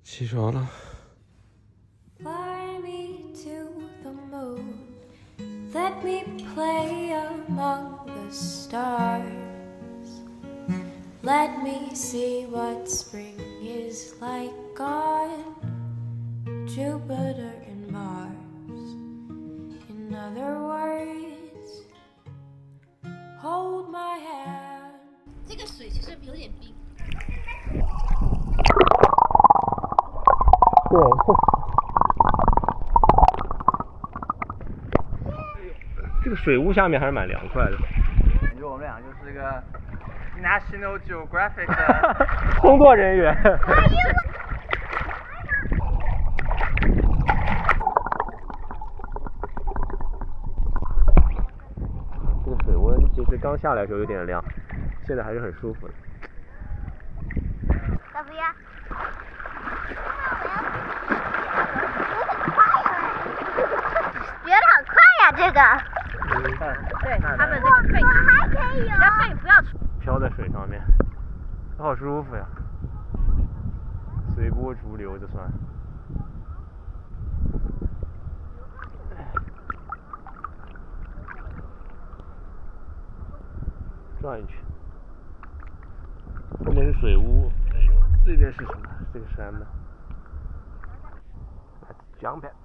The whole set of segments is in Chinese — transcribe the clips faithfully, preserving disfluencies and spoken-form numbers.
起床了。 Fly me to the moon, let me play among the stars. Let me see what spring is like on Jupiter and Mars. In other words, hold my hand. 这个水其实有点冰。 对。这个水雾下面还是蛮凉快的。 感觉我们俩就是个 National Geographic 的工作人员。这个水温其实刚下来的时候有点凉，现在还是很舒服的。 要不要？觉得很快呀，这个。 对，他们这个废我还可以游。 比较废，不要出。 飘在水上面，好舒服呀，随波逐流就算。转一圈，后面是水屋，哎呦，这边是什么？这个山呢 ？Let's jump it。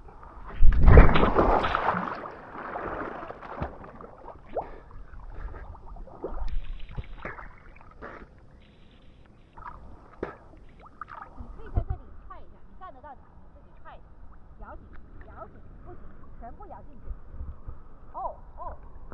全部咬进去。哦哦。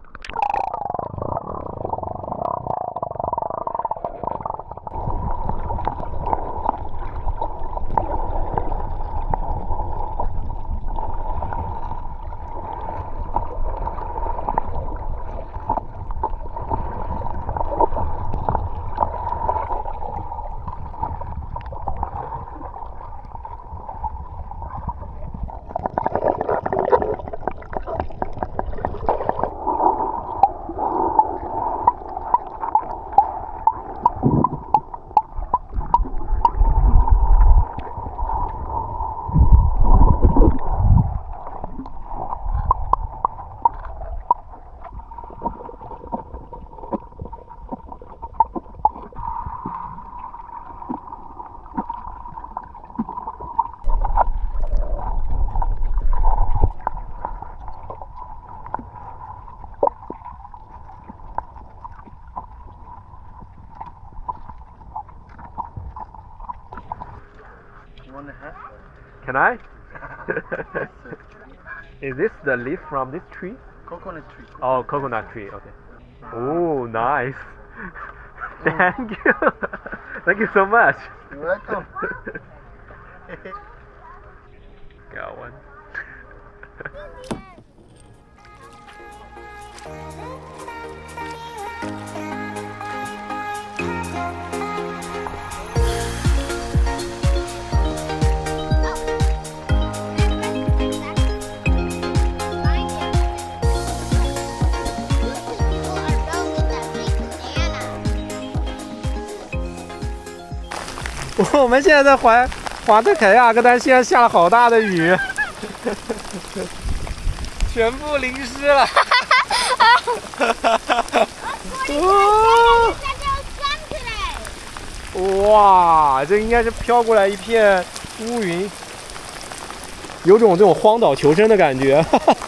Can I? Is this the leaf from this tree? coconut tree. Oh, coconut tree. Okay. Oh, nice. Thank you. Thank you so much. You're welcome. Got one. 我们现在在滑滑在凯亚克，但是现在下了好大的雨，全部淋湿了。哇，这应该是飘过来一片乌云，有种这种荒岛求生的感觉。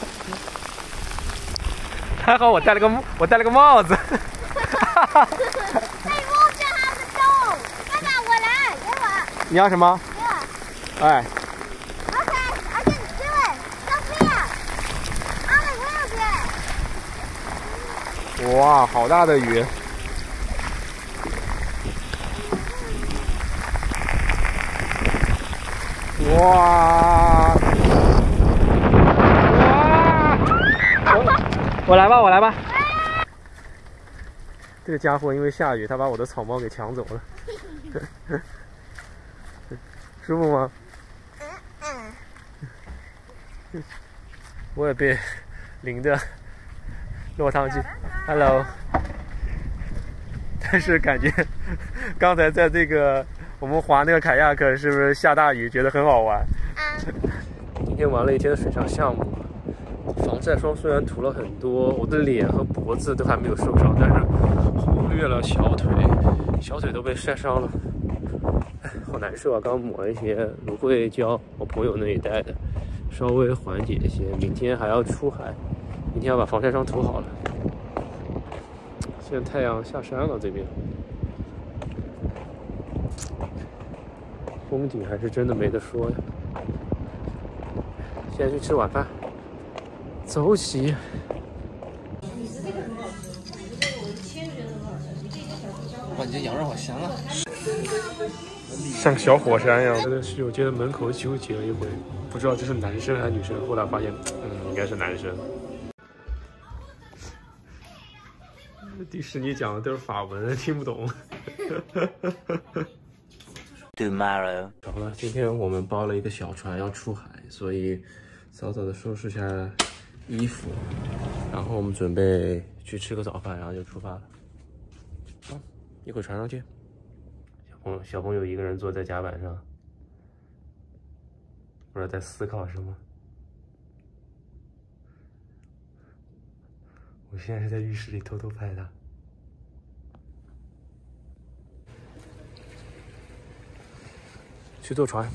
还好我戴了个我戴了个帽子。你要什么？哎。 Okay, I can do it. Sophia, I'm a 哇，好大的雨！哇！哇！我来吧，我来吧。这个家伙因为下雨，他把我的草帽给抢走了。舒服吗？我也被淋得落汤鸡。Hello。但是感觉刚才在这个我们划那个凯亚克是不是下大雨觉得很好玩？ 啊。 今天玩了一天的水上项目，防晒霜虽然涂了很多，我的脸和脖子都还没有受伤，但是忽略了小腿，小腿都被晒伤了，哎，好难受啊！刚抹了一些芦荟胶，我朋友那里带的，稍微缓解一些。明天还要出海，明天要把防晒霜涂好了。现在太阳下山了，这边风景还是真的没得说呀。现在去吃晚饭，走起！ 哇，你这羊肉好香啊！ 像个小火山一样。在十九街的门口纠结了一会，不知道这是男生还是女生。后来发现，嗯，应该是男生。迪士尼讲的都是法文，听不懂。 Tomorrow。 好了，今天我们包了一个小船要出海，所以早早的收拾下衣服，然后我们准备去吃个早饭，然后就出发了。啊，一会儿船上见。小朋友，小朋友一个人坐在甲板上，不知道在思考什么。我现在是在浴室里偷偷拍他。去坐船。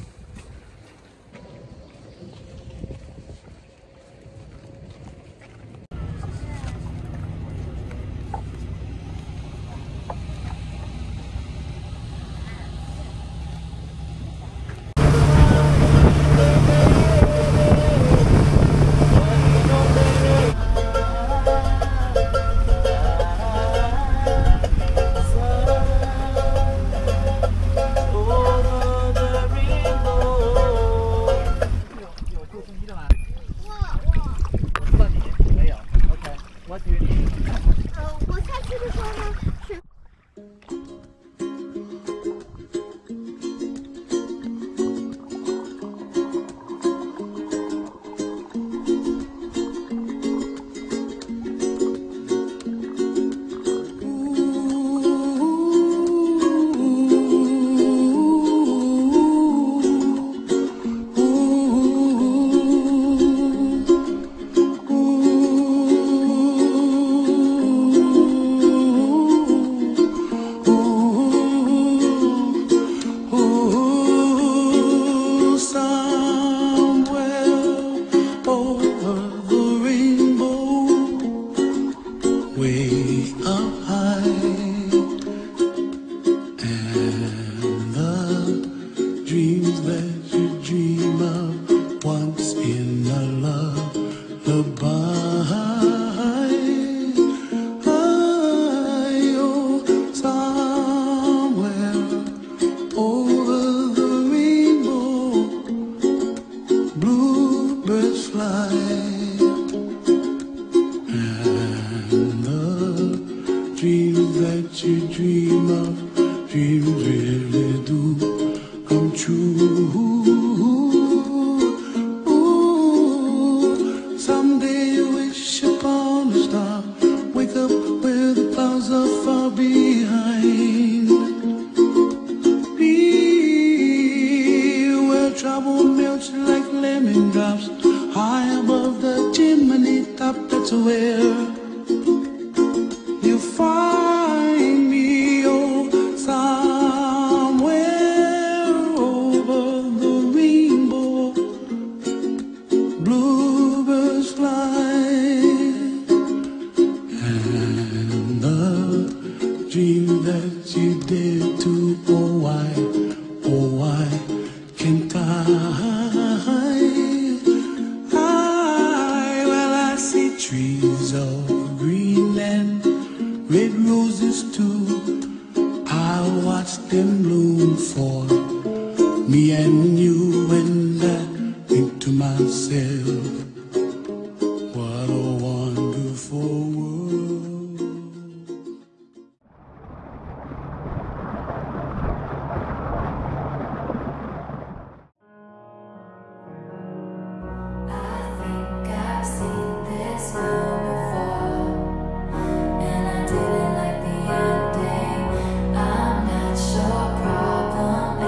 Problem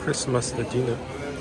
Christmas 的 dinner。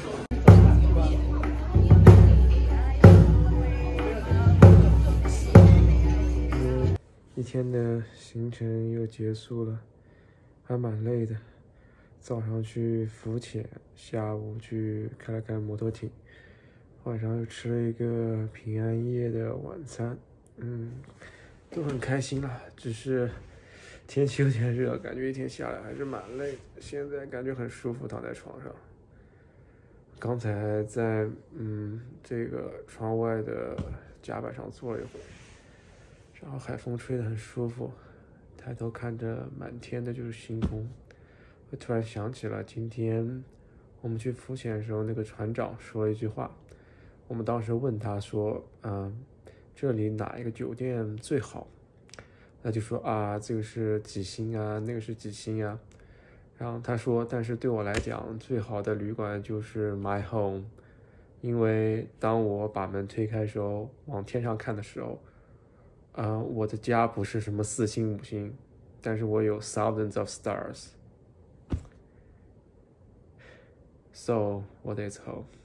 一天的行程又结束了，还蛮累的。早上去浮潜，下午去开了开摩托艇，晚上又吃了一个平安夜的晚餐，嗯，都很开心啦。只是天气有点热，感觉一天下来还是蛮累的。现在感觉很舒服，躺在床上。刚才在嗯这个窗外的甲板上坐了一会儿。然后海风吹得很舒服，抬头看着满天的就是星空，我突然想起了今天我们去浮潜的时候，那个船长说了一句话。我们当时问他说：“嗯，这里哪一个酒店最好？”他就说：“啊，这个是几星啊，那个是几星啊。”然后他说：“但是对我来讲，最好的旅馆就是 my home， 因为当我把门推开的时候，往天上看的时候。”呃，我的家不是什么四星五星，但是我有 thousands of stars. So what is home?